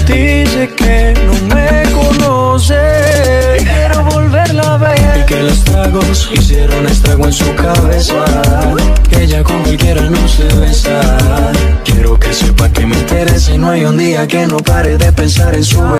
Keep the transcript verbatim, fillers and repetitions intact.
Dice que no me conoce, quiero volverla a ver. Y que los tragos hicieron estrago en su cabeza, que ella con cualquiera no se besa. Quiero que sepa que me interesa y no hay un día que no pare de pensar en su